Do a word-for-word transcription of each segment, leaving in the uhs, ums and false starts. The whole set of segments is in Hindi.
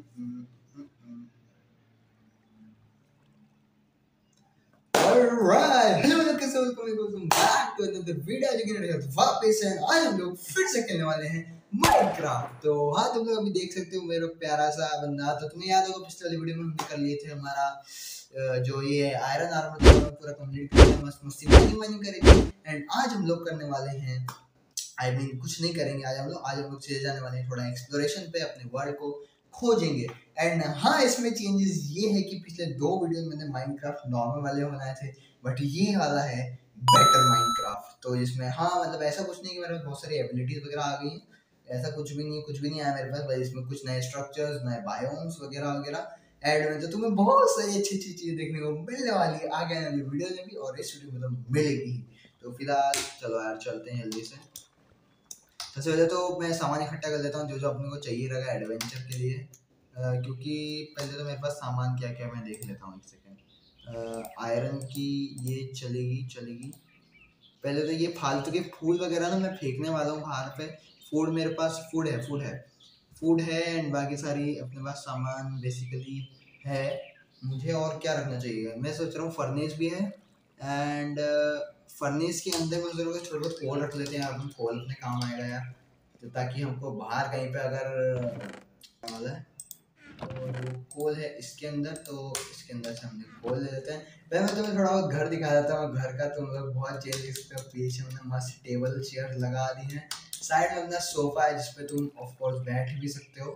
Alright, hello लोग, कैसे हो? Welcome back to another video. आज की वीडियो वापस है। आज हम लोग फिर से खेलने वाले हैं माइनक्राफ्ट। तो हाँ, तुम लोग अभी देख सकते हो मेरा प्यारा सा बंदा। तो तुम्हें याद होगा पिछले वाली वीडियो में हमने कर लिए थे हमारा जो ये आयरन आर्मर था पूरा कंप्लीट करके मस्त मस्ती माइनिंग माइनिंग करी थी। एंड आज हम लोग करने वाले हैं, आई I मीन mean, कुछ नहीं करेंगे आज हम लोग। आज हम लोग चले जाने वाले हैं थोड़ा एक्सप्लोरेशन पे, अपने वर्ल्ड को खोजेंगे। एंड हाँ, इसमें चेंजेस ये है कि पिछले दो वीडियो मैंने माइनक्राफ्ट नॉर्मल वाले बनाए थे, बट ये वाला है बेटर माइनक्राफ्ट। तो इसमें हाँ मतलब ऐसा कुछ नहीं कि मेरे पास बहुत सारी एबिलिटीज वगैरह आ गई हैं, ऐसा कुछ भी नहीं, कुछ भी नहीं आया मेरे पास। बस इसमें कुछ नए स्ट्रक्चर्स, नए बायोम्स वगैरह वगैरह ऐड हुए। तो तुम्हें बहुत सारी अच्छी अच्छी चीजें देखने को मिलने वाली है आगे आने वाली वीडियो में भी, और इस वीडियो में तो मिलेगी। तो फिलहाल चलो यार चलते हैं जल्दी से। सबसे पहले तो मैं सामान इकट्ठा कर लेता हूँ जो जो अपने को चाहिए रहेगा एडवेंचर के लिए। आ, क्योंकि पहले तो मेरे पास सामान क्या क्या मैं देख लेता हूँ, एक सेकेंड। आयरन की ये चलेगी चलेगी पहले तो ये फालतू के फूल वगैरह ना मैं फेंकने वाला हूँ बाहर पे। फूड मेरे पास फूड है फूड है फूड है एंड बाकी सारी अपने पास सामान बेसिकली है। मुझे और क्या रखना चाहिए, मैं सोच रहा हूँ फर्नेस भी है। एंड फर्नेस के अंदर मैं सोच रहा हूँ छोटे बहुत कोल रख लेते हैं, अपन कोल अपने काम आएगा यार। तो ताकि हमको बाहर कहीं पे अगर वाला है तो कोल है इसके अंदर, तो इसके अंदर से हम कोल ले लेते हैं। पहले मैं तुम्हें थोड़ा बहुत घर दिखा देता हूँ घर का। तुम लोग बहुत चेंज इस पे पीछे हमने मस्त टेबल चेयर लगा दी है। साइड में अपना सोफा है जिसपे तुम ऑफ कोर्स बैठ भी सकते हो।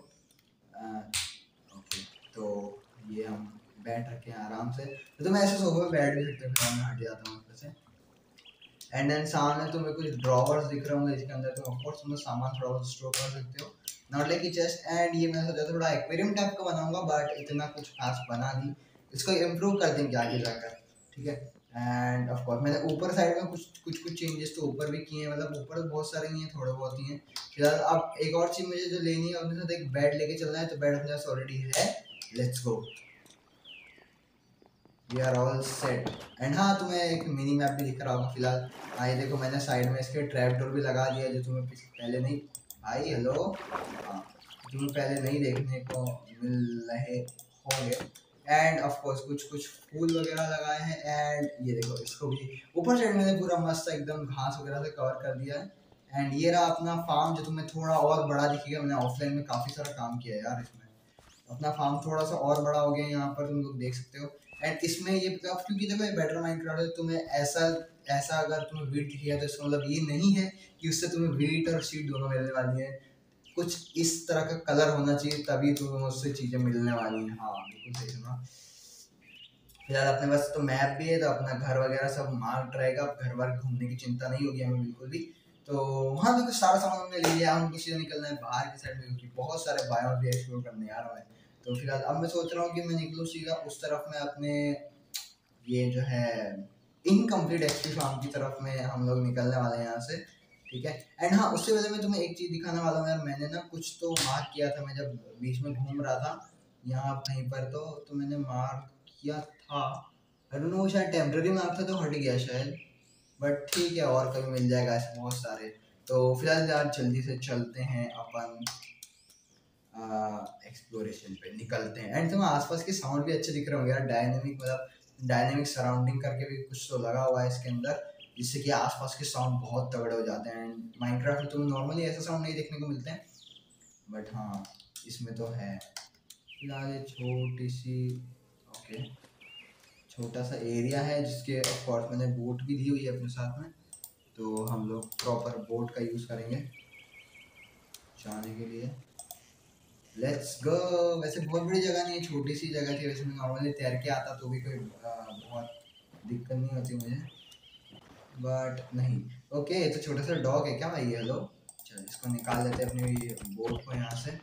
ओके, तो ये हम बैठ रखे हैं आराम से। तो तुम ऐसे सोफे पे बैठ भी सकते हो। फिर मैं हट जाता हूँ से। एंड देन सामने तुम्हें कुछ ड्रॉवर्स दिख रहे होंगे जिसके अंदर तुम ऑफ कोर्स तुम सामान थोड़ा बहुत स्टोर कर सकते हो, नॉट लाइक चेस्ट। एंड ये मैं सोचा थोड़ा एक्वेरियम टाइप का बनाऊंगा, बट इतना कुछ खास बना नहीं, इसको इम्प्रूव कर देंगे आगे जाकर, ठीक है। एंड ऑफ कोर्स मैंने ऊपर साइड में कुछ कुछ कुछ चेंजेस तो ऊपर भी किए हैं, मतलब ऊपर तो बहुत सारे नहीं है, थोड़े बहुत ही हैं फिलहाल। अब एक और चीज़ मुझे जो लेनी है अपने साथ, एक बेड लेके चलना है। तो बेड अपने पास ऑलरेडी है, let's go, we are all set. And हाँ, तुम्हें एक मिनी मैप भी दिख रहा होगा फिलहाल। हाँ, ये देखो मैंने साइड में इसके ट्रैप डोर भी लगा दिया जो तुम्हें पहले नहीं, भाई हेलो, हाँ तुम्हें पहले नहीं देखने को मिल रहे होंगे। एंड ऑफ कोर्स कुछ कुछ फूल वगैरह लगाए हैं। एंड ये देखो इसको भी ऊपर साइड मैंने पूरा मस्त एकदम घास वगैरह से कवर कर दिया है। एंड ये रहा अपना फार्म जो तुम्हें थोड़ा और बड़ा दिखेगा। मैंने ऑफलाइन में काफ़ी सारा काम किया है यार इसमें। अपना फार्म थोड़ा सा और बड़ा हो गया यहाँ पर, तुम लोग देख सकते हो। एंड इसमें ये क्योंकि देखो ये बेटर माइनक्राफ्ट है, तुम्हें ऐसा ऐसा अगर तुम्हें वीट दिखेगा तो इसका मतलब ये नहीं है कि उससे तुम्हें वीट और सीड दोनों मिलने वाली है। कुछ इस तरह का कलर होना चाहिए तभी तुम्हें उससे चीज़ें मिलने वाली हैं। हाँ बिल्कुल सही सुना। फिलहाल अपने पास तो मैप भी है, तो अपना घर वगैरह सब मार्क रहेगा। घर बार घूमने की चिंता नहीं होगी हमें बिल्कुल भी। तो हाँ देखो सारा सामान हमने ले लिया, हम किसी से निकलना है बाहर की साइड में क्योंकि बहुत सारे बायोम भी एक्सप्लोर करने आ रहा है। तो फिलहाल अब मैं सोच रहा हूँ कि मैं निकलूँ सीधा उस तरफ में, अपने ये जो है इनकम्प्लीट एक्सपी फार्म की तरफ में हम लोग निकलने वाले हैं यहाँ से, ठीक है। एंड हाँ, उससे पहले मैं तुम्हें एक चीज़ दिखाने वाला हूँ यार। मैंने ना कुछ तो मार्क किया था मैं जब बीच में घूम रहा था यहाँ कहीं पर, तो तो मैंने मार्क किया था, आई डोंट नो शायद टेम्पररी मार्क था तो हट गया शायद, बट ठीक है और कभी मिल जाएगा ऐसे बहुत सारे। तो फिलहाल यार जल्दी से चलते हैं अपन एक्सप्लोरेशन पे निकलते हैं। एंड तुम्हें आसपास के साउंड भी अच्छे दिख रहे होंगे यार, डायनेमिक मतलब डायनेमिक सराउंडिंग करके भी कुछ तो लगा हुआ है इसके अंदर, जिससे कि आसपास के साउंड बहुत तगड़े हो जाते हैं। एंड माइनक्राफ्ट में तुम्हें नॉर्मली ऐसा साउंड नहीं देखने को मिलते हैं, बट हाँ इसमें तो है। फिलहाल ये छोटी सी ओके छोटा सा एरिया है जिसके ऑफ कोर्स मैंने बोट भी दी हुई है अपने साथ में, तो हम लोग प्रॉपर बोट का यूज़ करेंगे जाने के लिए। Let's go. वैसे बहुत बड़ी जगह नहीं है, छोटी सी जगह थी। वैसे मैं नॉर्मली तैर के आता तो भी कोई बहुत दिक्कत नहीं होती मुझे, बट नहीं। ओके, ये तो छोटा सा डॉग है क्या भाई? हेलो, चल इसको निकाल लेते हैं अपनी बोट को यहाँ से।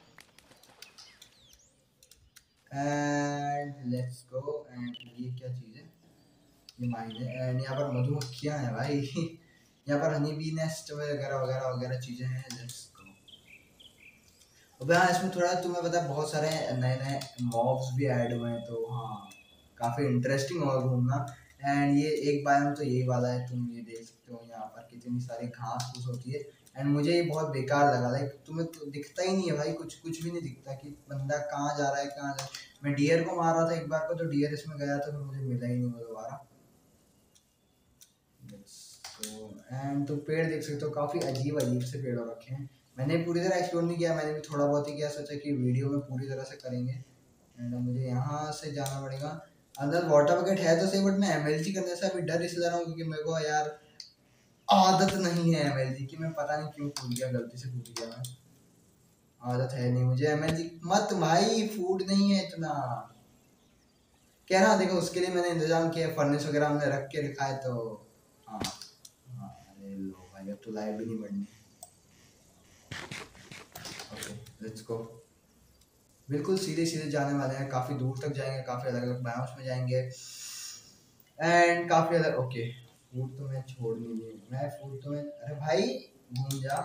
And let's go. एंड ये क्या चीज़ है? ये माइन है। एंड यहाँ पर मधुमक्खियाँ हैं भाई यहाँ पर हनी बी नेस्ट वगैरह वगैरह वगैरह चीज़ें हैं। लेट्स अब हाँ, इसमें थोड़ा तुम्हें पता है बहुत सारे नए नए मॉब्स भी ऐड हुए हैं, तो हाँ काफ़ी इंटरेस्टिंग होगा घूमना। एंड ये एक बायोम तो यही वाला है, तुम ये देख सकते हो यहाँ पर कितनी सारी घास फूस होती है। एंड मुझे ये बहुत बेकार लगा। लाइक तुम्हें तो दिखता ही नहीं है भाई, कुछ कुछ भी नहीं दिखता कि बंदा कहाँ जा रहा है कहाँ जा रहा है। मैं डियर को मार रहा था एक बार को, तो डियर इसमें गया तो फिर मुझे मिला ही नहीं वो दोबारा। एंड तो पेड़ देख सकते हो, काफ़ी अजीब अजीब से पेड़ हो रखे हैं। मैंने पूरी तरह एक्सप्लोर नहीं किया, मैंने भी थोड़ा बहुत ही किया, सोचा कि वीडियो में पूरी तरह से करेंगे। एंड मुझे यहाँ से जाना पड़ेगा अंदर। वाटर बकेट है तो सही, बट मैं एमएलजी करने से अभी डर इसलिए रहा हूँ क्योंकि मेरे को यार आदत नहीं है एमएलजी की। मैं पता नहीं क्यों कूद गया, गलती से कूद गया मैं, आदत है नहीं मुझे एमएलजी। मत भाई, फूड नहीं है इतना क्या ना। देखो उसके लिए मैंने इंतजाम किया, फर्नेस वगैरह हमने रख के रखा है, तो हाँ हाँ। अरे लो भाई, अब तो लाइव भी नहीं बढ़नी। Okay let's go. बिल्कुल सीधे सीधे जाने वाले हैं, काफ़ी दूर तक जाएंगे, काफ़ी अलग अलग बायोम्स में जाएंगे एंड काफ़ी अलग। ओके फूड तो मैं छोड़ नहीं दूँ, मैं फूड तो मैं, अरे भाई घूम जा।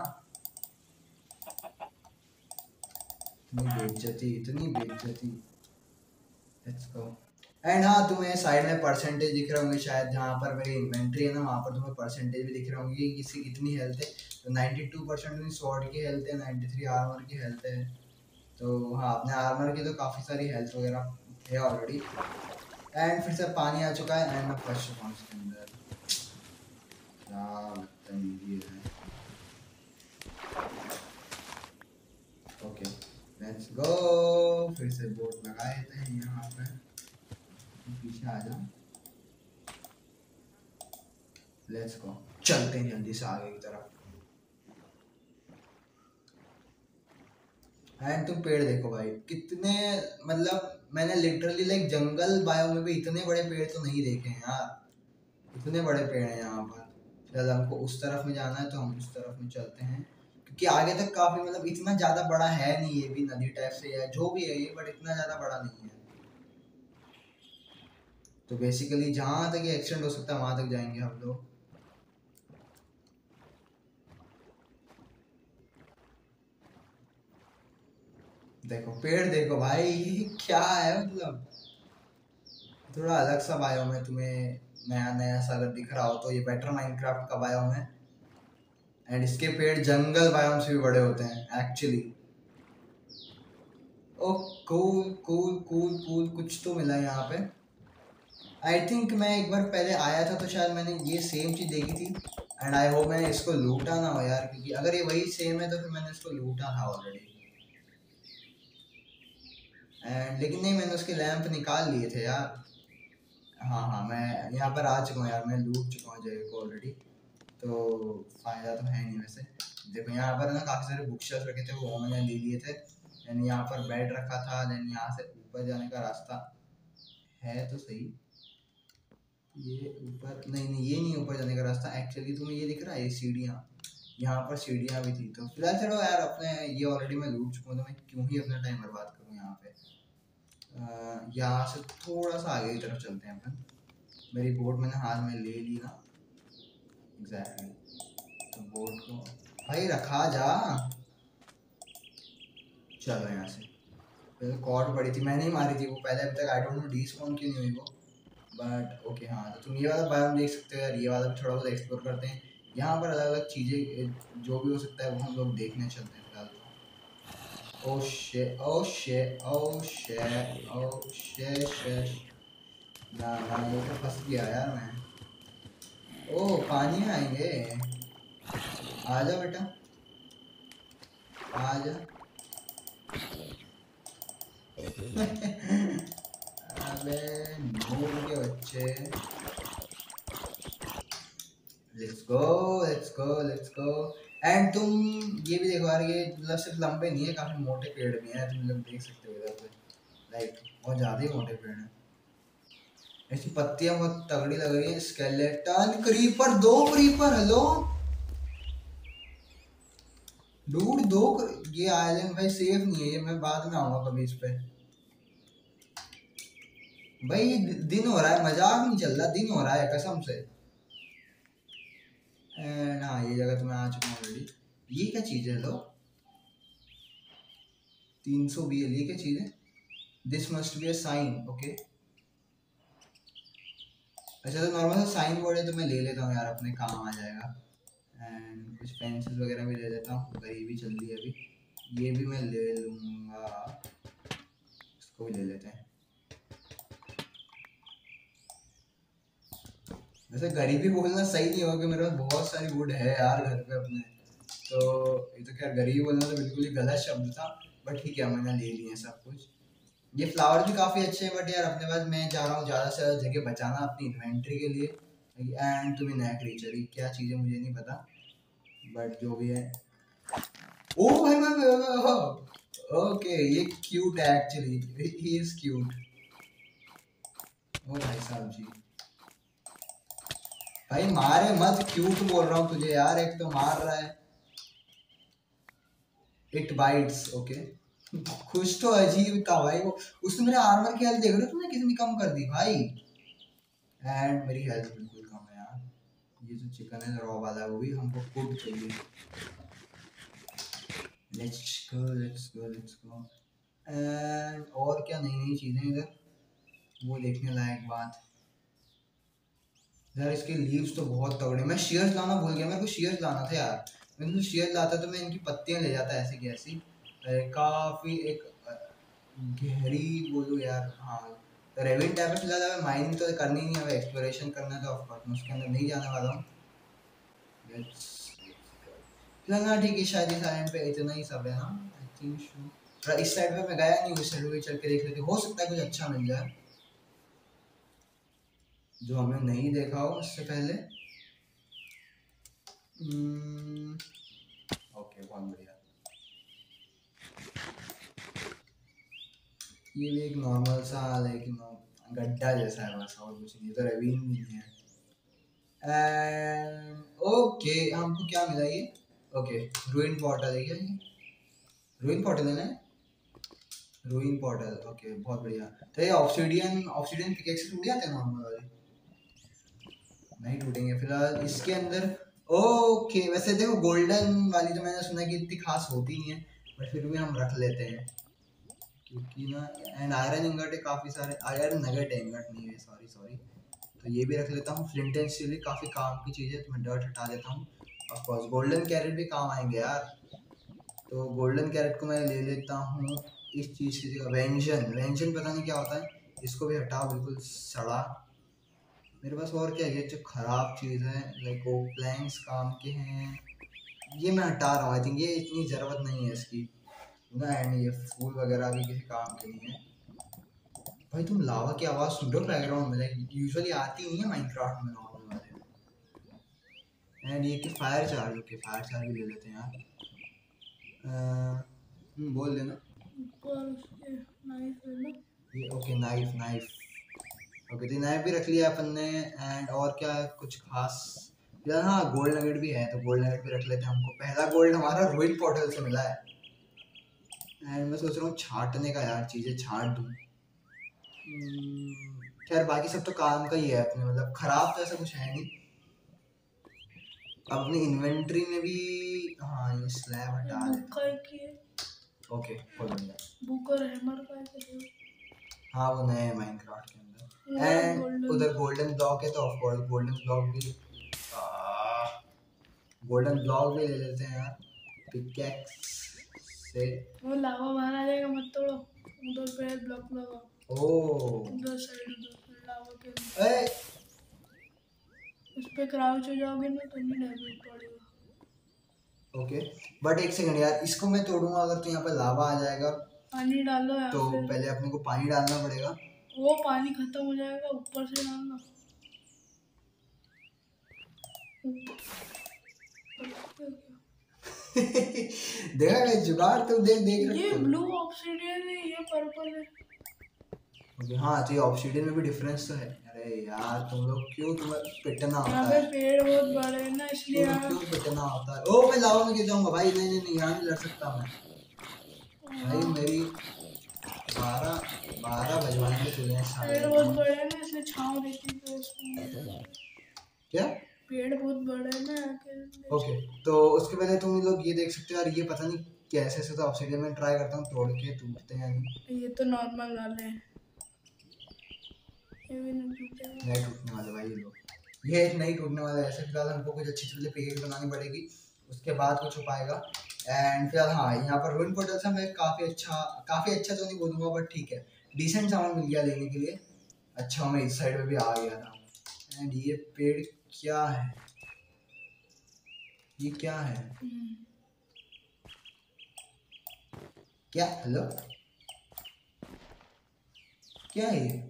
इतनी बेइज्जती, इतनी बेइज्जती। Let's go. एंड हाँ, तुम्हें साइड में परसेंटेज दिख रहे होंगे शायद, जहाँ पर मेरी इन्वेंट्री है ना वहाँ पर तुम्हें परसेंटेज भी दिख रहे होंगे कि किसी कितनी हेल्थ है। तो नाइन्टी टू परसेंट मेरी स्वॉर्ड की हेल्थ है, नाइन्टी थ्री आर्मर की हेल्थ है। तो हाँ, अपने आर्मर की तो काफ़ी सारी हेल्थ वगैरह है ऑलरेडी। एंड फिर से पानी आ चुका है एंड मैं फंस चुका हूँ इसके अंदर। क्या बदतमीजी है। Okay let's go. फिर से बोट लगा देते हैं यहाँ पे, पीछे आ जाओ। लेट्स गो, चलते हैं जल्दी से आगे की तरफ। एंड तुम पेड़ देखो भाई कितने, मतलब मैंने लिटरली लाइक जंगल बायो में भी इतने बड़े पेड़ तो नहीं देखे हैं यार। इतने बड़े पेड़ हैं यहाँ पर। चल हमको उस तरफ में जाना है तो हम उस तरफ में चलते हैं, क्योंकि आगे तक काफी, मतलब इतना ज्यादा बड़ा है नहीं, ये भी नदी टाइप से है जो भी है ये, बट इतना ज्यादा बड़ा नहीं है। तो बेसिकली जहाँ तक ये एक्सटेंड हो सकता है वहां तक जाएंगे हम लोग। देखो पेड़ देखो भाई, क्या है मतलब, थोड़ा अलग सा बायोम है। तुम्हें नया नया सा अगर दिख रहा हो तो ये बेटर माइनक्राफ्ट का बायोम है। एंड इसके पेड़ जंगल बायोम से भी बड़े होते हैं actually. Oh cool cool cool cool, कुछ तो मिला यहाँ पे। आई थिंक मैं एक बार पहले आया था तो शायद मैंने ये सेम चीज़ देखी थी। एंड आई होप मैंने इसको लूटा ना हो यार, क्योंकि अगर ये वही सेम है तो फिर मैंने इसको लूटा था ऑलरेडी। एंड लेकिन नहीं, मैंने उसके लैंप निकाल लिए थे यार। हाँ हाँ, मैं यहाँ पर आ चुका हूँ यार, मैं लूट चुका हूँ जगह को ऑलरेडी, तो फ़ायदा तो है नहीं वैसे। देखो यहाँ पर ना काफ़ी सारे बुक शेल्फ रखे थे, वो मैंने ले लिए थे। देन यहाँ पर बेड रखा था। देन यहाँ से ऊपर जाने का रास्ता है तो सही, ये ऊपर नहीं नहीं, ये नहीं ऊपर जाने का रास्ता एक्चुअली। तुम्हें ये दिख रहा है ये सीढ़ियाँ, यहाँ पर सीढ़ियाँ भी थी। तो फिलहाल चलो यार, अपने ये ऑलरेडी मैं लूट चुका हूँ तो मैं क्यों ही अपना टाइम बर्बाद करूँ यहाँ पे। यहाँ से थोड़ा सा आगे की तरफ चलते हैं अपन। मेरी बोट मैंने हाथ में ले ली ना, एग्जैक्टली। तो बोट को भाई रखा जा। चलो यहाँ से, पहले कॉर्ड पड़ी थी, मैंने ही मारी थी वो पहले, अभी तक आई डोंट नो डिस्पॉन क्यों नहीं हुई वो, बट ओके। हाँ तो तुम ये वाला बायोम देख सकते हो यार, ये वाला भी थोड़ा बहुत एक्सप्लोर करते हैं। यहाँ पर अलग अलग चीज़ें जो भी हो सकता है वो हम लोग देखने चलते हैं फिलहाल तो। ओ शे ओ शे ओ शे ओ शे शे ना ना, ये तो फंस गया यार मैं। ओ पानी में आएंगे, आ जा बेटा आ जा। अबे नूब के बच्चे। Let's go let's go let's go. And तुम ये भी देखो यार, ये मतलब सिर्फ लंबे नहीं है, काफी मोटे पेड़ भी हैं, तुम लोग देख सकते हो इधर पे। लाइक बहुत ज्यादा ही मोटे पेड़ हैं। ऐसी पत्तियां बहुत तगड़ी लग रही है। स्केलेटन क्रीपर, दो क्रीपर, हेलो डूड, दो कर... ये आइलैंड भाई सेफ नहीं है ये, मैं बाद में आऊंगा कभी इस पे। भाई दिन हो रहा है, मजाक नहीं चल रहा, दिन हो रहा है कसम से। एंड हाँ, ये जगह तो मैं आ चुका हूँ ऑलरेडी। ये क्या चीज़ है लो, तीन सौ बी एल, ये क्या चीज़ है? This must be a sign, okay. अच्छा तो नॉर्मल सा साइन बोर्ड है तो मैं ले लेता हूँ यार, अपने काम आ जाएगा। एंड कुछ पेंसिल्स वगैरह भी ले लेता हूँ, गरीबी चल रही है अभी। ये भी मैं ले लूँगा, इसको भी ले लेते हैं। वैसे गरीबी बोलना सही नहीं होगा कि मेरे पास बहुत सारी वुड है यार घर पे अपने, तो ये तो खैर गरीबी बोलना तो बिल्कुल ही गलत शब्द था, बट ठीक है मैंने ले लिए सब कुछ। ये फ्लावर भी काफ़ी अच्छे हैं, बट यार अपने पास मैं चाह रहा हूँ ज़्यादा से ज़्यादा जगह बचाना अपनी इन्वेंट्री के लिए। एंड टू बी नया क्रीचर, ये क्या चीज़ है मुझे नहीं पता, बट जो भी है। ओ भाई भाई, ओके ये क्यूट है actually, he is cute. Oh भाई साहब जी, भाई मारे मत, क्यूट बोल रहा हूँ तुझे यार, एक तो मार रहा है। It bites, okay. खुश तो अजीब था भाई वो, उसने मेरे आर्मर की हेल्थ देख रहे हो तुमने कितनी कम कर दी भाई। एंड मेरी हेल्थ बिल्कुल कम है यार। ये जो चिकन है रॉ वाला है वो भी हमको कुक चाहिए। Let's go let's go let's go. And और क्या नई नई चीज़ें इधर वो देखने लायक बात यार, इसके लीव्स तो बहुत तगड़े। मैं शेयर्स लाना भूल गया, मेरे को शेयर्स लाना था यार। मैं तो शेयर्स लाता तो मैं इनकी पत्तियां ले जाता ऐसी की ऐसी। काफ़ी एक गहरी बोलो यार, हाँ रेविन टाइप में। फिलहाल हमें माइनिंग तो करनी नहीं है, हमें एक्सप्लोरेशन करना है, तो ऑफकोर्स मैं उसके अंदर नहीं जाने वाला हूँ। फिलहाल ना ठीक है, शायद इस आइलैंड पे इतना ही सब है ना, आई थिंक सो। इस साइड पे मैं गया नहीं, उस साइड पे चल के देख लेते, हो सकता है कुछ अच्छा मिल जाए जो हमें नहीं देखा हो उससे पहले। ओके बहुत बढ़िया। ये भी एक नॉर्मल सा लेकिन गड्ढा जैसा है बस, और कुछ नहीं, तो रेविन भी नहीं है। एंड ओके हमको क्या मिला ये, ओके रूइन पोर्टल है क्या ये, रूइन पोर्टल है ना, रूइन पोर्टल, ओके बहुत बढ़िया। तो ये ऑब्सिडियन ऑब्सिडियन पिकेक्स से टूट जाते हैं नॉर्मल वाले, नहीं टूटेंगे फिलहाल इसके अंदर। ओके वैसे देखो गोल्डन वाली तो मैंने सुना कि इतनी खास होती नहीं है, बट फिर भी हम रख लेते हैं क्योंकि ना। एंड आयरन इंगट है काफ़ी सारे, आयरन नगेट है, इंगट नहीं है, सॉरी सॉरी। तो ये भी रख लेता हूँ, फ्लिंट एंड स्टील भी काफ़ी काम की चीज़ है, तो मैं डर्ट हटा देता हूँ। ऑफ कोर्स गोल्डन कैरेट भी काम आएंगे यार, तो गोल्डन कैरेट को मैं ले लेता हूँ इस चीज़ की जगह। व्यंजन व्यंजन पता नहीं क्या होता है, इसको भी हटाओ, बिल्कुल सड़ा। मेरे पास और क्या है जो ख़राब चीज़ है, लाइक वो प्लैंक्स काम के हैं, ये मैं हटा रहा हूँ। आई थिंक ये इतनी ज़रूरत नहीं है इसकी ना, एंड ये फूल वगैरह भी किसी काम के नहीं है। भाई तुम लावा की आवाज़ सुन रहे हो बैकग्राउंड में, लाइक यूजुअली आती नहीं है माइनक्राफ्ट में नॉर्मल वाले। एंड ये कि fire charge, okay fire charge भी ले लेते हैं यार। हम्म बोल देना। ये ओके नाइफ नाइफ, ओके तो नाइफ भी रख लिया अपन ने। एंड और क्या है कुछ खास यार, हाँ गोल्ड नगेट भी है, तो गोल्ड नगेट भी रख लेते हैं। हमको पहला गोल्ड हमारा रूइन पोर्टल से मिला है। एंड मैं सोच रहा हूँ छांटने का यार, चीज़ें छांट दूँ। खैर बाकी सब तो काम का ही है अपने, मतलब खराब तो ऐसा कुछ है नहीं। अपनी इन्वेंटरी में भी हाँ ये स्लैब हटा देते हैं। ओके बहुत बढ़िया। बुकर हैमर का है, हाँ वो नए माइनक्राफ्ट के अंदर। एंड उधर गोल्डन ब्लॉक है, तो ऑफ कोर्स गोल्डन ब्लॉक भी गोल्डन ब्लॉक भी ले लेते हैं यार पिकैक्स से। वो लावा बाहर आ जाएगा, मत तोड़ो, उधर पे ब्लॉक लगा। ओह उधर साइड, उधर लावा के अंदर उस पे क्राउच हो जाओगे ना तो नहीं डैमेज पड़ेगा। ओके बट एक सेकंड यार, इसको मैं तोड़ूंगा अगर तो यहाँ पे लावा आ जाएगा, पानी डालो यार, तो पहले अपने को पानी डालना पड़ेगा। वो पानी खत्म हो जाएगा, ऊपर से डालना। देखा मैं जुगाड़ तो देख देख रहा हूँ। ये ब्लू ऑब्सिडियन है, ये पर्पल है। ओके हाँ तो ये ऑब्सिडियन में भी डिफरेंस तो है। अरे यार तुम लोग क्यों, तुम्हें पिटना होता है, पेड़ बहुत बड़े हैं ना इसलिए क्यों पिटना होता है। ओ मैं लावा में गिर जाऊंगा भाई, नहीं नहीं नहीं यहाँ नहीं लड़ सकता मैं भाई, मेरी बारह बारह बजवाने के तुझे सारे पेड़ बहुत बड़े हैं ना इसलिए छांव देती है उसमें। क्या पेड़ बहुत बड़े हैं ना। ओके तो उसके पहले तुम लोग ये देख सकते हो यार, ये पता नहीं कैसे से, तो ऑब्सिडियन में ट्राई करता हूँ तोड़ के, टूटते हैं नहीं। ये तो नॉर्मल वाले हैं, ये भी नहीं टूटने वाले भाई ये लोग। ये नहीं टूटने वाला है ऐसे। फिलहाल हमको कुछ अच्छी चीज़ें पिकेक्स बनानी पड़ेगी, उसके बाद कुछ हो पाएगा। एंड फिलहाल हाँ, यहाँ पर रूइन पोर्टल से हमें काफ़ी अच्छा, काफ़ी अच्छा तो नहीं बोलूँगा बट ठीक है, डिसेंट सामान मिल गया लेने के लिए। अच्छा मैं इस साइड में भी आ गया था। एंड ये पेड़ क्या है, ये क्या है, क्या, हेलो क्या है ये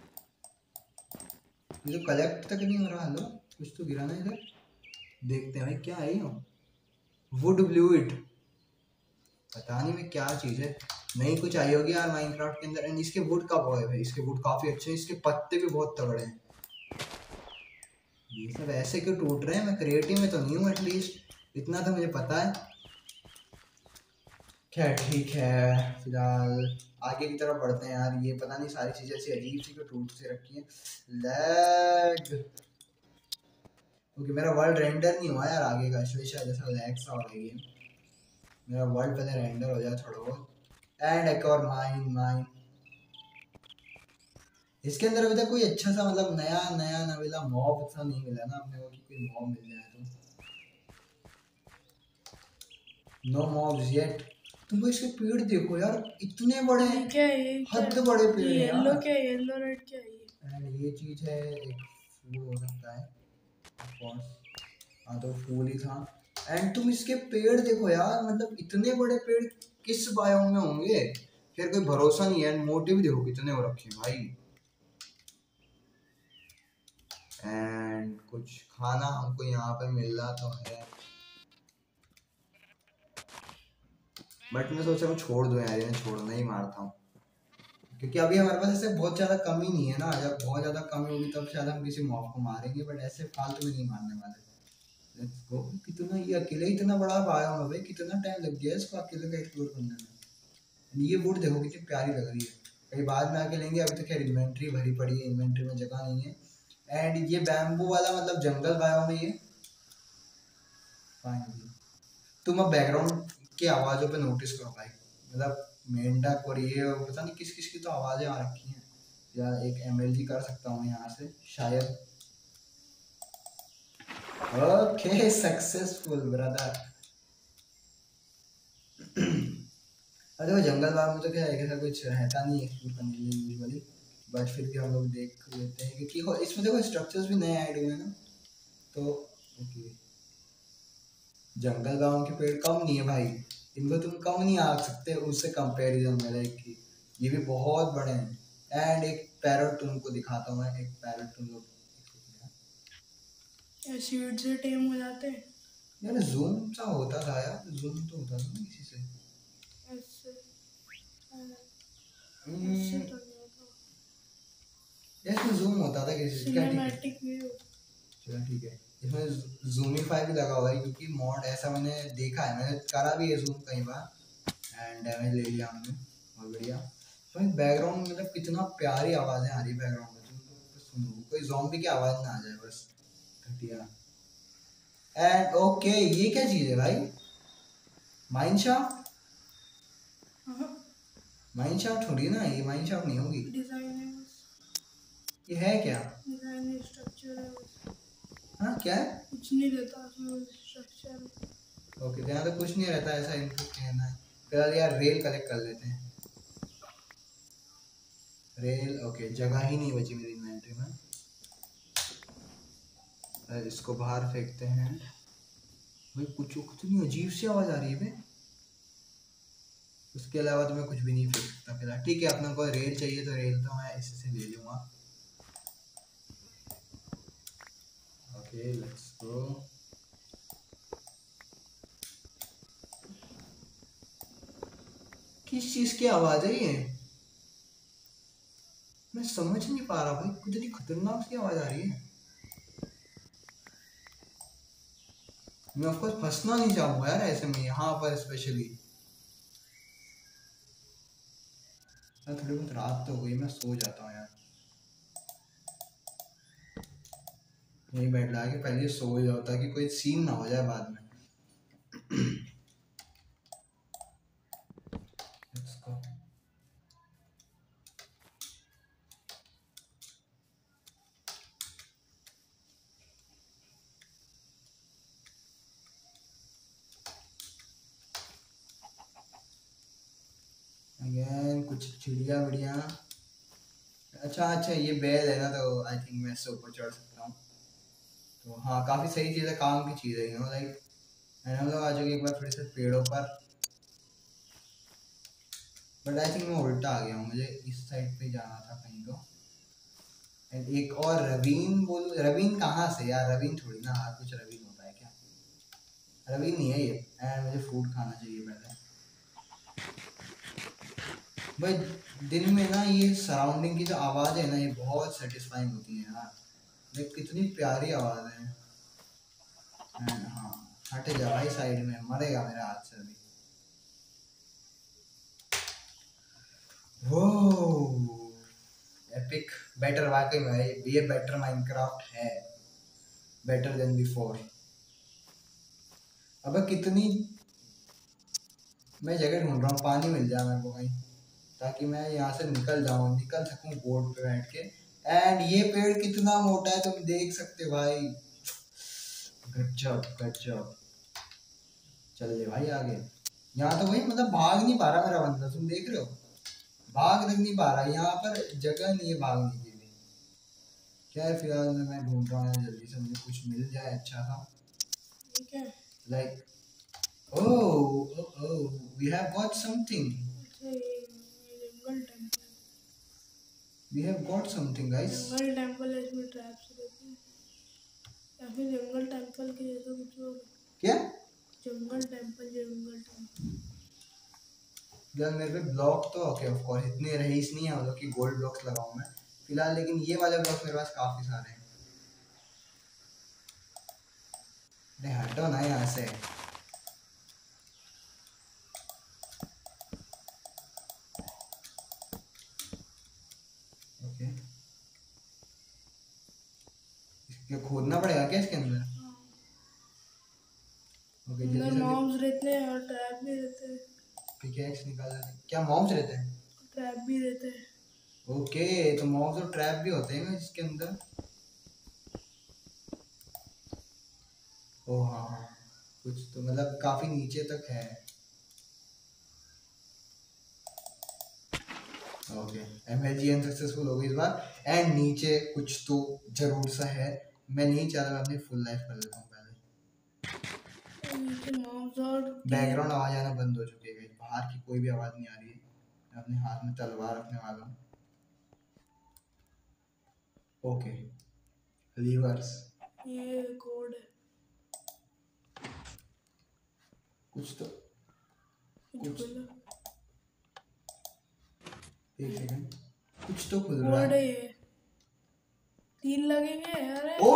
ये तो कलेक्ट तक नहीं हो रहा। हेलो कुछ तो गिरा ना इधर, देखते हैं भाई क्या है ये। वुड ब्लूइट, पता नहीं मैं क्या चीज़ है, नई कुछ आई होगी यार माइनक्राफ्ट के अंदर। एंड इसके वुड का वो है भाई, इसके वुड काफ़ी अच्छे हैं, इसके पत्ते भी बहुत तगड़े हैं। ये सब ऐसे क्यों टूट रहे हैं, मैं क्रिएटिव में तो नहीं हूँ एटलीस्ट, इतना तो मुझे पता है। खैर ठीक है, फिलहाल आगे की तरफ बढ़ते हैं यार। ये पता नहीं सारी चीज़ें ऐसी अजीब सी क्यों टूट से रखी हैं। लैग, ओके मेरा वर्ल्ड रेंडर नहीं हुआ यार आगे का, इसलिए शायद ऐसा लैग सा हो रही है। मेरा वर्ल्ड पहले रेंडर हो जाए थोड़ा बहुत। एंड एक और माइन माइन, इसके अंदर अभी तक कोई अच्छा सा मतलब नया नया नवेला मॉब सा नहीं मिला ना अपने को कि कोई मॉब मिल जाए तो। No mobs yet. तुमको इसके पेड़ देखो यार, इतने बड़े हैं, क्या है, हद बड़े पेड़ हैं यार। येलो क्या है, येलो रेड क्या है। एंड ये चीज है, एक फूल हो सकता है ऑफ कोर्स, हाँ तो फूल ही था। एंड तुम इसके पेड़ देखो यार, मतलब इतने बड़े पेड़ किस बायोम में होंगे, फिर कोई भरोसा नहीं है। मोटिव देखो कितने हो रखे हैं भाई। एंड कुछ खाना हमको यहाँ पे मिल रहा तो है, बट मैं सोच रहा हूँ छोड़ दो यार, मैं छोड़ना ही मारता हूँ, क्योंकि अभी हमारे पास ऐसे बहुत ज़्यादा कमी नहीं है ना। जब बहुत ज़्यादा कमी होगी तब शायद हम किसी मॉब को मारेंगे, बट ऐसे फालतू में नहीं मारने वाले। Let's go. कितना ये अकेले इतना बड़ा बायोम है भाई, कितना टाइम लग गया इसको अकेले का एक्सप्लोर करने में। ये वुड देखो कितनी प्यारी लग रही है, कहीं बाद में आके लेंगे, अभी तो खैर इन्वेंट्री भरी पड़ी है, इन्वेंट्री में जगह नहीं है। एंड ये बैम्बू वाला मतलब जंगल बायोम है ये। फाइनली तुम अब बैकग्राउंड की आवाज़ों पे नोटिस करो भाई, मतलब मेंढक और ये और पता नहीं किस किस की तो आवाज़ें आ रखी हैं। या एक एमएलजी कर सकता हूँ यहाँ से शायद। Okay successful brother. अरे वो जंगल बाग में तो क्या है, ऐसा कुछ रहता नहीं एक्सप्लोर करने के लिए यूजुअली, बट फिर भी हम लोग देख लेते हैं क्योंकि हो- इसमें देखो स्ट्रक्चर्स भी नए ऐड हुए हैं ना तो। ओके जंगल बाग के पेड़ कम नहीं है भाई, इनको तुम कम नहीं आ सकते उससे कंपैरिजन में, लाइक कि ये भी बहुत बड़े हैं। एंड एक पैरट तुमको दिखाता हूँ मैं, एक पैरट तुम लोग सीड से टेम हो जाते हैं यार, जूम सा होता था यार, जूम तो होता था ना किसी से। ऐसे, हम्म, ऐसे तो नहीं होता। यार इसमें जूम होता था किसी से, क्या ठीक है सिनेमैटिक व्यू। चलो ठीक है। इसमें जूमीफाई भी लगा हुआ है क्योंकि मॉड ऐसा मैंने देखा है, मैंने करा भी है जूम कई बार एंड डैमेज ले लिया हमने। और बढ़िया भाई, बैकग्राउंड मतलब कितना प्यारी आवाज़ें आ रही है बैकग्राउंड में, तुम तो सुनो कोई ज़ॉम्बी की आवाज़ ना आ जाए बस, घटिया। एंड ओके ये क्या चीज़ है भाई, माइन शाफ्ट। माइन शाफ्ट थोड़ी ना, ये माइन शाफ्ट नहीं होगी। डिजाइन है बस, ये है क्या, डिजाइन है, स्ट्रक्चर है बस, हाँ क्या है, कुछ नहीं रहता उसमें, स्ट्रक्चर। ओके यहाँ तो कुछ नहीं रहता ऐसा इनको कहना है। फिलहाल यार रेल कलेक्ट कर लेते हैं, रेल। ओके जगह ही नहीं बची मेरी इन्वेंटरी में, इसको बाहर फेंकते हैं। भाई कुछ कितनी अजीब सी आवाज़ आ रही है भाई, उसके अलावा तो मैं कुछ भी नहीं फेंक सकता फिलहाल। ठीक है अपना को रेल चाहिए तो रेल तो मैं इससे ले लूँगा। Okay let's go. किस चीज़ की आवाज़ है ये, मैं समझ नहीं पा रहा भाई, कितनी खतरनाक सी आवाज़ आ रही है। मैं ऑफकोर्स फंसना नहीं चाहूँगा यार ऐसे में यहाँ पर स्पेशली। यार थोड़ी बहुत रात तो हो गई, मैं सो जाता हूँ यार, यही बैठ ला के पहले सो जाओ ताकि कोई सीन ना हो जाए बाद में। Let's go. अगेन कुछ चिड़िया विड़िया। अच्छा अच्छा ये बेल है ना, तो आई थिंक मैं इससे ऊपर चढ़ सकता हूँ। तो हाँ काफ़ी सही चीज़ है, काम की चीज़ है यू नो लाइक। एंड हम लोग आ चुके एक बार फिर से पेड़ों पर। बट आई थिंक मैं उल्टा आ गया हूँ, मुझे इस साइड पे जाना था कहीं तो। एंड एक और रवीन बोलूँ, रवीन कहाँ से यार, रवीन थोड़ी ना, हर कुछ रवीन होता है क्या? रवीन नहीं है ये। एंड मुझे फूड खाना चाहिए पहले भाई। दिन में ना ये सराउंडिंग की जो आवाज़ है ना, ये बहुत सेटिस्फाइंग होती है यार। देख कितनी प्यारी आवाज़ है। एंड हाँ हट जा भाई साइड में, मरेगा मेरे हाथ से अभी। वो एपिक बेटर, वाकई में ये बेटर माइनक्राफ्ट है, बेटर देन बिफोर। अबे कितनी मैं जगह ढूंढ रहा हूँ, पानी मिल जाए मेरे को कहीं, ताकि मैं यहाँ से निकल जाऊँ, निकल सकूँ बोर्ड पे बैठ के। एंड ये पेड़ कितना मोटा है तुम देख सकते भाई, गजब गजब। चल ले भाई आगे। यहाँ तो भाई मतलब भाग नहीं पा रहा मेरा बंदा, तुम देख रहे हो, भाग तक नहीं पा रहा, यहाँ पर जगह नहीं है भागने के लिए। क्या है फिलहाल में मैं ढूंढ रहा हूँ, जल्दी से मुझे कुछ मिल जाए अच्छा सा। ठीक है। Like oh oh we have got something, अच्छा ये ये जंगल temple. We have got something guys. जंगल टेंपल है, इसमें ट्रैप्स रहते हैं, या फिर जंगल टेंपल के जैसा कुछ और। क्या जंगल टेंपल, जंगल टेंपल। यार मेरे पे ब्लॉक तो ओके ऑफ कोर्स इतने रईस नहीं है मतलब कि गोल्ड ब्लॉक्स लगाऊं मैं फिलहाल, लेकिन ये वाले ब्लॉक्स मेरे पास काफी सारे हैं। अरे हटो ना यहाँ से। ओके इसके खोदना पड़ेगा क्या इसके अंदर? ओके जल्दी अंदर जल्दी। मॉब्स रहते हैं और ट्रैप भी रहते हैं। पिकेक्स निकाल लेते हैं। क्या मॉब्स रहते हैं? ट्रैप भी रहते हैं। ओके तो मॉब्स और ट्रैप भी होते हैं ना इसके अंदर। ओ हाँ हाँ कुछ तो मतलब काफी नीचे तक है। ओके एमएलजीएन सक्सेसफुल हो गई इस बार। एंड नीचे कुछ तो जरूर सा है, मैं नहीं चाह रहा, मैं अपनी फुल लाइफ कर लेता हूँ पहले। नीचे मॉब्स और बैकग्राउंड आवाज आना बंद हो चुकी है, बाहर की कोई भी आवाज नहीं आ रही है। मैं अपने हाथ में तलवार रखने वाला हूँ। ओके लीवर्स ये कोड है। कुछ तो कुछ कुछ बोला एक सेकंड कुछ तो खुल रहा कोड है है। ये। तीन लगेंगे अरे। ओ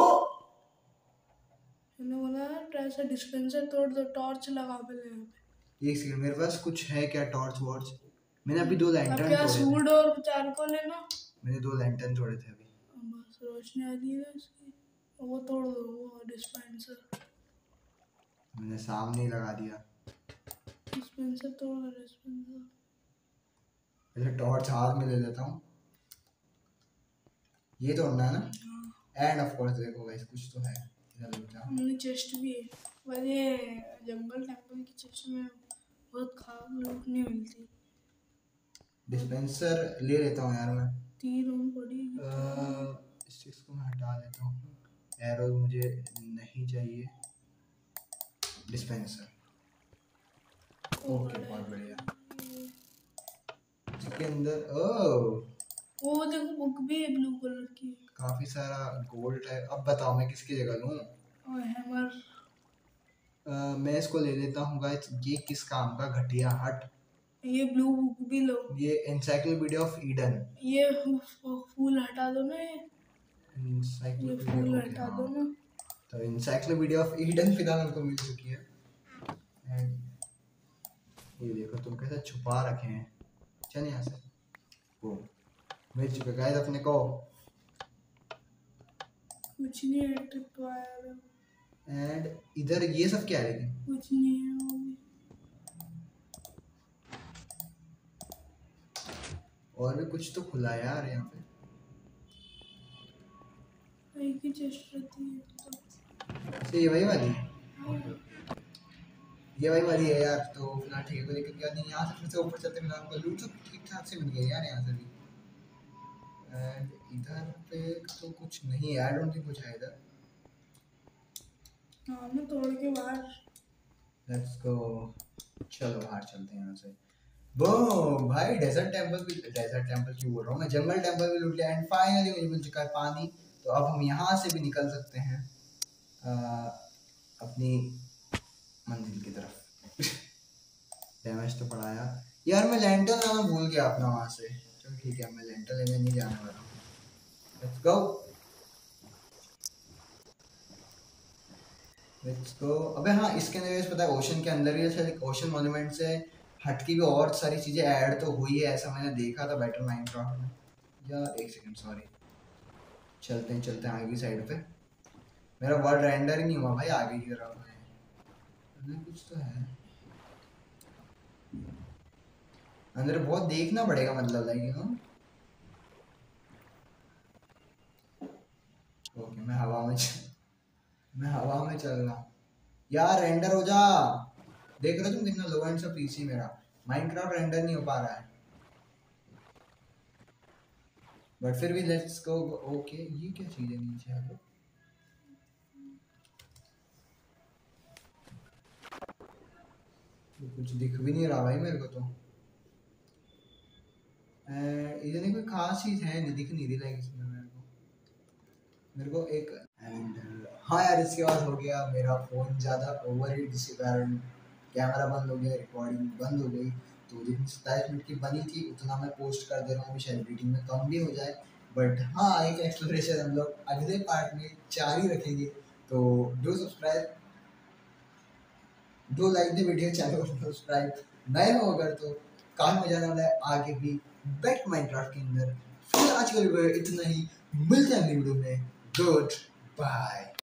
मैंने बोला ना ऐसा डिस्पेंसर तोड़ दो, टॉर्च लगा पहले यहाँ पे। एक सेकंड मेरे पास कुछ है क्या टॉर्च वॉर्च? मैंने अभी दो अब लैंटर्न क्या तोड़े थे। सूड और चारकोल है ना। मैंने दो लैंटर्न तोड़े थे अभी। अब बस रोशनी आ रही है ना इसकी, वो तोड़ दो वो डिस्पेंसर। मैंने सामने ही लगा दिया। डिस्पेंसर तोड़ दो डिस्पेंसर। पहले टॉर्च हाथ में ले लेता हूँ। ये तोड़ना है ना। एंड ऑफ कोर्स देखो गाइस कुछ तो है इधर रुक जा। हमने चेस्ट भी है, पर ये जंगल टेंपल की चेस्ट में बहुत खास लूट नहीं मिलती। डिस्पेंसर ले लेता हूँ यार मैं। तीन रूम पड़ी अह, इस चीज़ को मैं हटा देता हूँ, एरोज मुझे नहीं चाहिए। डिस्पेंसर ओके बहुत बढ़िया। इसके अंदर ओह वो देखो बुक भी है ब्लू कलर की। काफी सारा गोल्ड है। अब बताओ मैं किसकी जगह लूँ? और हैमर। अह, मैं इसको ले लेता हूँ गाइस। ये किस काम का घटिया हट। ये ब्लू बुक भी लो। ये एनसाइक्लोपीडिया ऑफ ईडन। ये फू- फूल हटा दो ना, ये ये एनसाइक्लोपीडिया फूल ओके हटा हाँ। दो ना। तो एनसाइक्लोपीडिया ऑफ ईडन फिलहाल हमको मिल चुकी है। एंड ये देखो तुम कैसे छुपा रखे हैं। चल यहाँ से वो मिल चुका गाइस अपने को। कुछ नहीं है, ट्रिप वायर एंड इधर ये सब क्या है लेकिन? कुछ नहीं है वो भी। और भी कुछ तो खुला है यार यहाँ पे। एक ही चेस्ट रहती है तो। अच्छा ये वही वाली है। हाँ। ये वही वाली है यार, तो फिलहाल ठीक है, लेकिन क्या नहीं, यहाँ से फिर से ऊपर चलते हैं, फिलहाल लूट तो ठीक ठाक से मिल गई यार यहाँ से भी। एंड इधर पे तो कुछ नहीं है, आई डोंट थिंक कुछ है इधर। हाँ मैं तोड़ के बाहर। लेट्स गो, चलो बाहर चलते हैं यहाँ से। वो भाई डेजर्ट टेंपल भी, डेजर्ट टेंपल क्यों बोल रहा हूँ मैं, जंगल टेंपल भी लूट लिया एंड फाइनली मुझे मिल चुका है पानी। तो अब हम यहाँ से भी निकल सकते हैं आ, अपनी मंजिल की तरफ। डैमेज तो पड़ा यार यार मैं लैंटर्न लाना भूल गया अपना वहाँ से। चलो ठीक है, मैं लैंटर्न लेने नहीं जाने वाला हूँ। Let's go let's go. अबे हाँ, इसके अंदर पता है ओशन के अंदर ही अच्छा, ओशन मॉन्यूमेंट से हटके भी और सारी चीजें ऐड तो हुई है, ऐसा मैंने देखा था बेटर माइनक्राफ्ट में। यार एक सेकंड सॉरी, चलते हैं चलते हैं आगे की साइड पे। मेरा वर्ड रेंडर ही नहीं हुआ भाई आगे की तरफ में, कुछ तो है अंदर, बहुत देखना पड़ेगा मतलब लाइक यू नो। ओके मैं हवा में चल, मैं हवा में चल रहा हूँ यार, रेंडर हो जा। देख रहे हो तुम कितना लो एंड सा पीसी मेरा, माइनक्राफ्ट रेंडर नहीं हो पा रहा है, बट फिर भी लेट्स गो। ओके ये क्या चीज है नीचे है, तो कुछ दिख भी नहीं रहा भाई मेरे को तो। इधर नहीं कोई खास चीज है, नहीं दिख नहीं रही लाइक इसमें मेरे को मेरे को एक एंड हाँ यार, इसके बाद हो गया मेरा फ़ोन ज़्यादा ओवर हीट, जिसके कारण कैमरा बंद हो गया, रिकॉर्डिंग बंद हो गई। तो जितनी सत्ताईस मिनट की बनी थी उतना मैं पोस्ट कर दे रहा हूँ, शायद एडिटिंग में कम भी हो जाए। बट हाँ, एक एक्सप्लोरेशन हम लोग अगले पार्ट में जारी रखेंगे। तो do subscribe, do like the video, channel को सब्सक्राइब, नए हो अगर तो काफ़ी मजा आने वाला है आगे भी बैक माइनक्राफ्ट के अंदर। फिर आज के लिए इतना ही, मिलते हैं अगली वीडियो में। Good bye.